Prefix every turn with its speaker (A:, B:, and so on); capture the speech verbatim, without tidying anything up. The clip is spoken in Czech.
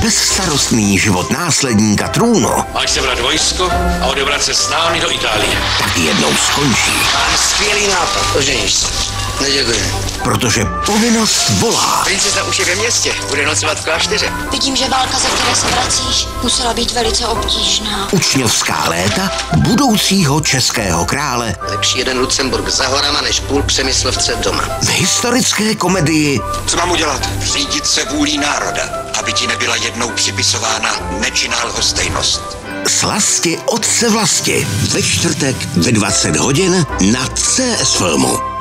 A: bezstarostný život následníka trůnu,
B: máš sebrat vojsko a odebrat se s námi do Itálie.
A: tak jednou skončí.
C: Mám skvělý nápad. Oženíš se. Neděkuji.
A: Protože povinnost volá.
C: Princezna už je ve městě. Bude nocovat v klášteře.
D: Vidím, že válka, ze které se vracíš, musela být velice obtížná.
A: Učňovská léta budoucího českého krále
C: Lepší jeden Lucemburk za horama, než půl Přemyslovce doma.
A: v historické komedii
E: Co mám udělat? Řídit se vůlí národa, aby ti nebyla jednou připisována nečinná lhostejnost.
A: Slasti otce vlasti. Ve čtvrtek ve dvacet hodin na C S Filmu.